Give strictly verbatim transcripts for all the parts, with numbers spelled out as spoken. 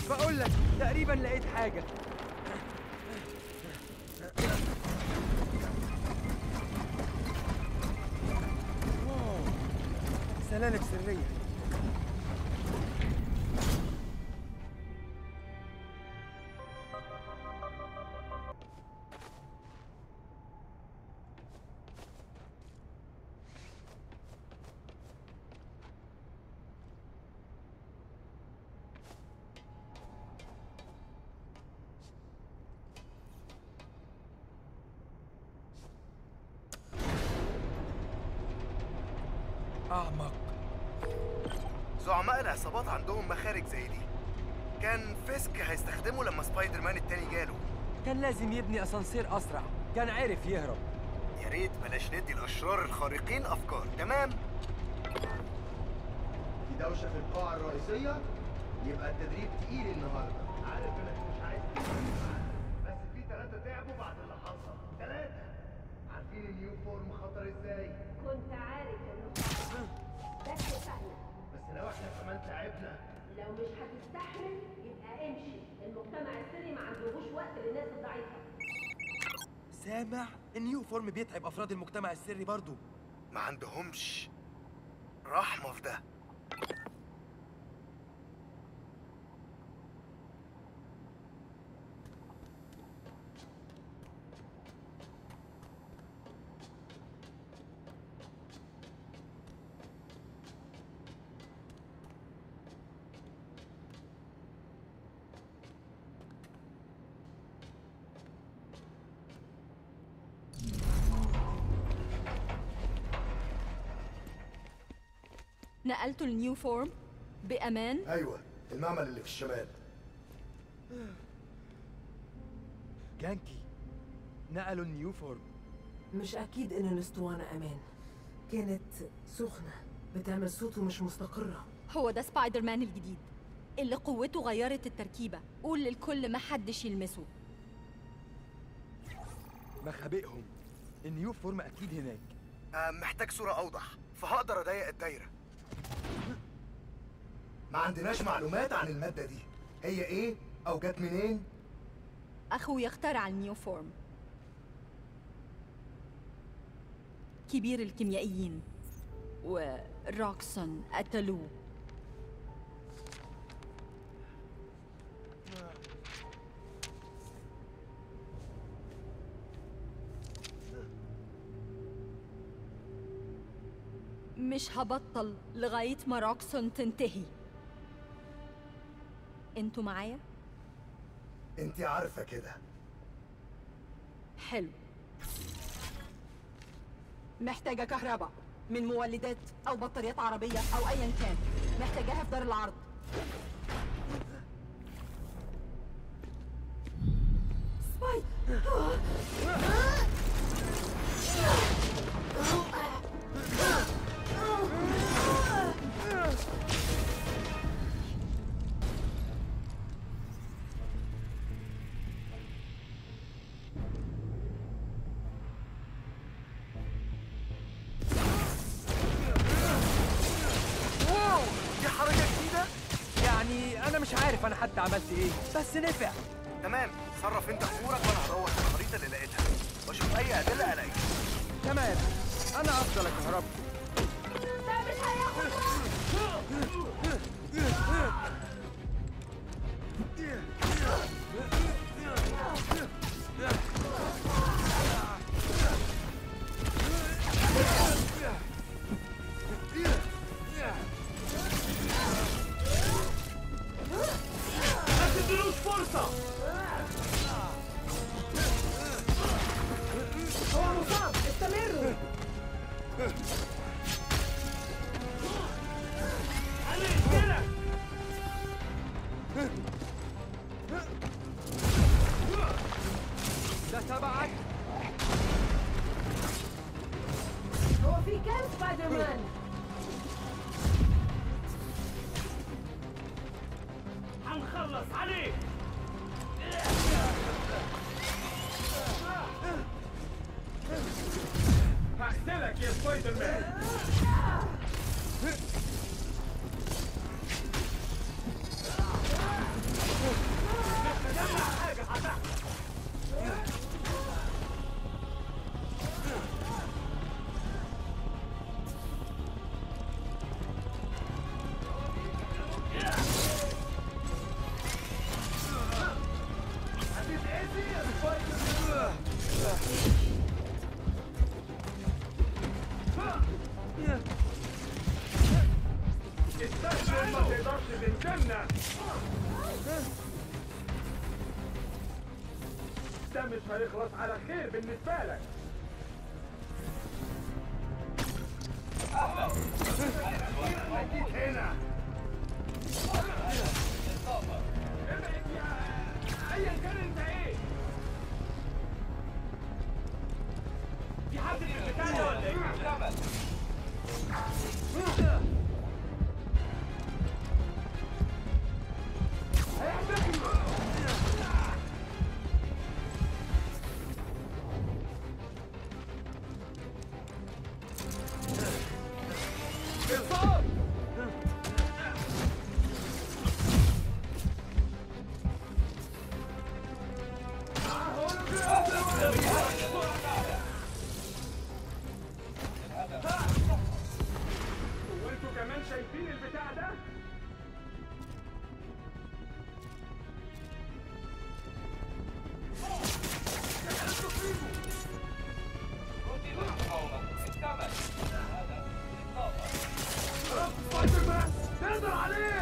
بقول لك تقريبا لقيت حاجة. سلالم سرية. أعمق. زعماء العصابات عندهم مخارج زي دي. كان فيسك هيستخدمه لما سبايدر مان التاني جاله. كان لازم يبني أسانسير أسرع، كان عارف يهرب. يا ريت بلاش ندي الأشرار الخارقين أفكار، تمام؟ في دوشة في القاعة الرئيسية، يبقى التدريب تقيل النهارده. عارف انك مش عايز تتكلم معانا، بس في ثلاثة تعبوا بعد اللي حصل، ثلاثة. عارفين النيو فورم خطر ازاي؟ كنت عارف انه خطر، بس سهلة. بس لو احنا كمان تعبنا. لو مش هتستحمل يبقى امشي، المجتمع السري ما عندهوش وقت للناس الضعيفة. سامع؟ النيو فورم بيتعب أفراد المجتمع السري برضو. ما عندهمش رحمة في ده. نقلتوا النيو فورم بأمان؟ أيوة، المعمل اللي في الشمال. جانكي نقلوا النيو فورم. مش أكيد إن الأسطوانة أمان. كانت سخنة، بتعمل صوت ومش مستقرة. هو ده سبايدر مان الجديد اللي قوته غيرت التركيبة. قول للكل ما حدش يلمسه. مخابئهم. النيو فورم أكيد هناك. أه محتاج صورة أوضح، فهقدر أضيق الدايرة. ما عندناش معلومات عن المادة دي، هي إيه أو جت منين؟ أخوي اخترع النيو فورم، كبير الكيميائيين، وروكسون قتلوه. مش هبطل لغاية ما روكسون تنتهي. انتوا معايا؟ انتي عارفة كده. حلو. محتاجة كهرباء من مولدات أو بطاريات عربية أو أيا كان. محتاجاها في دار العرض. سباي. أنا مش عارف أنا حتى عملت إيه، بس نفع. تمام، صرف أنت أمورك وأنا هدور في الخريطة اللي لقيتها وأشوف أي أدلة ألاقيها. تمام، أنا أفضل أكهربكم. ده مش هياخد فرصة. هو مصاب، استمروا. عليك كده. ده تبعك. هو في كام سبايدر مان؟ هنخلص عليك. هقتلك يا سبايدر مان. استسلم ما تقدرش تهزمنا. ده مش هيخلص على خير بالنسبة لك. أكيد هنا. ابعد يا أيا كان أنت إيه؟ في حد في البتاع ده ولا إيه؟ وانتوا كمان شايفين البتاع ده؟ سبايدر مان نقدر عليه.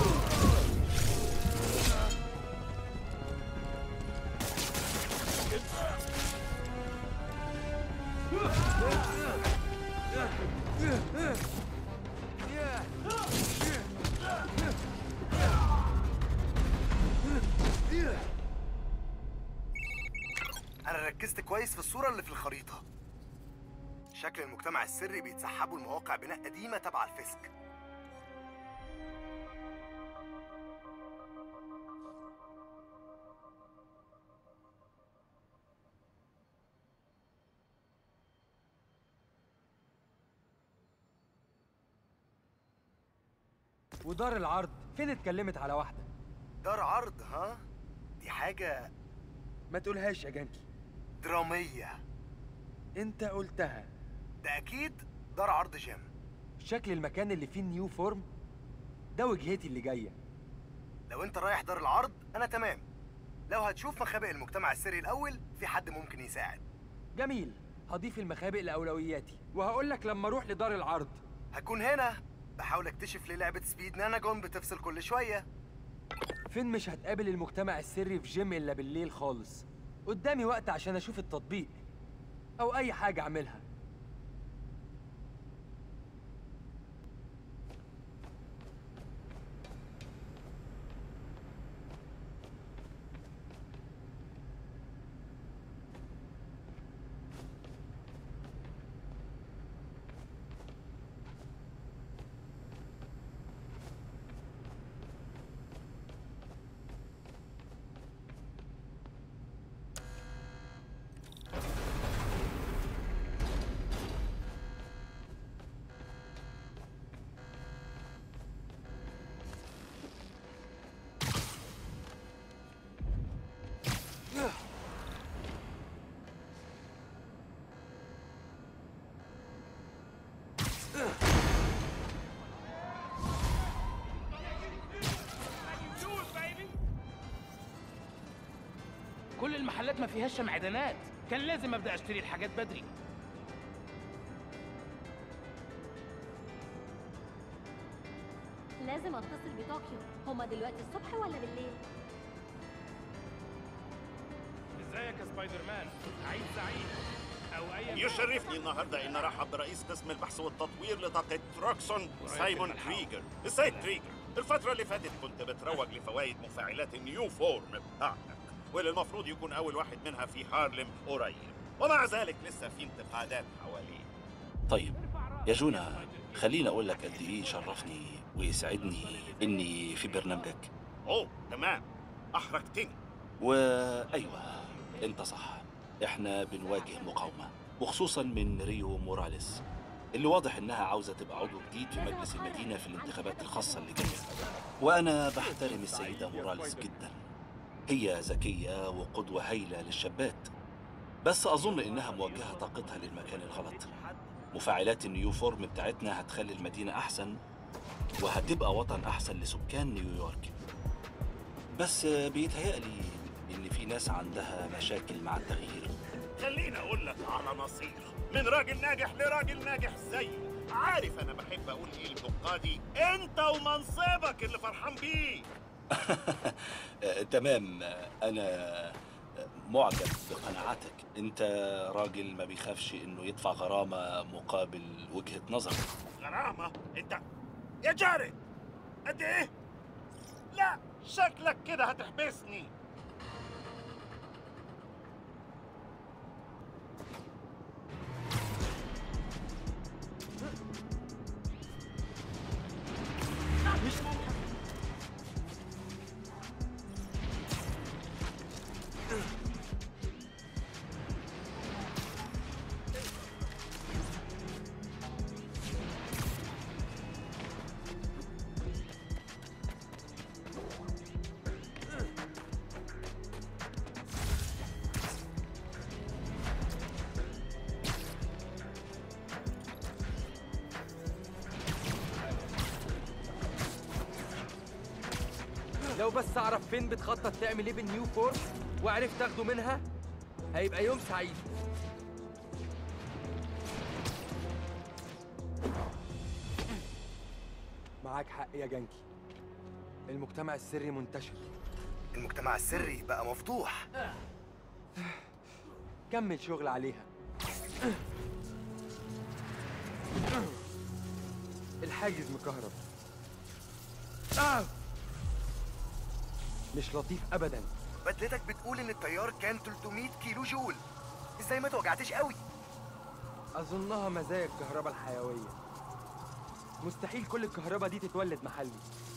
انا ركزت كويس في الصورة اللي في الخريطة. شكل المجتمع السري بيتسحبوا لمواقع بناء قديمة تبع الفيسك. ودار العرض فين اتكلمت على واحدة؟ دار عرض ها؟ دي حاجة ما تقولهاش يا جانكي. درامية. انت قلتها. ده أكيد دار عرض جيم. شكل المكان اللي فيه النيو فورم ده وجهتي اللي جاية. لو أنت رايح دار العرض أنا تمام. لو هتشوف مخابئ المجتمع السري الأول في حد ممكن يساعد. جميل، هضيف المخابئ لأولوياتي وهقول لك لما أروح لدار العرض. هكون هنا بحاول أكتشف ليه لعبة سبيد ناناجون بتفصل كل شوية. فين مش هتقابل المجتمع السري في جيم إلا بالليل خالص. قدامي وقت عشان أشوف التطبيق أو أي حاجة أعملها. كل المحلات ما فيهاش معدنات، كان لازم ابدا اشتري الحاجات بدري. لازم اتصل بطوكيو. هما دلوقتي الصبح ولا بالليل؟ ازيك يا سبايدر مان؟ عيد سعيد او اي يشرفني النهارده ان ارحب برئيس قسم البحث والتطوير لطاقه تروكسون سايمون كريجر. السيد كريجر، الفتره اللي فاتت كنت بتروج لفوائد مفاعلات النيو فورم بتاعتك، واللي المفروض يكون اول واحد منها في هارلم قريب، ومع ذلك لسه في انتقادات حواليه. طيب يا جونا، خليني اقول لك قد ايه شرفني ويسعدني اني في برنامجك. اوه تمام، احرجتني. وايوه انت صح، احنا بنواجه مقاومه، وخصوصا من ريو موراليس اللي واضح انها عاوزه تبقى عضو جديد في مجلس المدينه في الانتخابات الخاصه اللي جايه. وانا بحترم السيده موراليس جدا، هي ذكيه وقدوه هايله للشابات، بس اظن انها موجهه طاقتها للمكان الغلط. مفاعلات النيو فورم بتاعتنا هتخلي المدينه احسن، وهتبقى وطن احسن لسكان نيويورك. بس بيتهيألي ان في ناس عندها مشاكل مع التغيير. خليني اقول لك على نصيحه من راجل ناجح لراجل ناجح زيي. عارف انا بحب اقول ايه لبقادي؟ انت ومنصبك اللي فرحان بيه. تمام، انا معجب بقناعاتك. انت راجل ما بيخافش انه يدفع غرامه مقابل وجهه نظرك. غرامه؟ انت يا جاري قد ايه؟ لا شكلك كده هتحبسني. لو بس اعرف فين بتخطط تعمل ايه بالنيو فورم وعرفت تاخده منها هيبقى يوم سعيد. معاك حق يا جانكي، المجتمع السري منتشر. المجتمع السري بقى مفتوح. كمل شغل عليها. الحاجز مكهرب. آه! مش لطيف ابدا. بدلتك بتقول ان التيار كان ثلاثمية كيلو جول، ازاي ما توجعتش قوي؟ اظنها مزايا الكهرباء الحيويه. مستحيل كل الكهرباء دي تتولد محلي.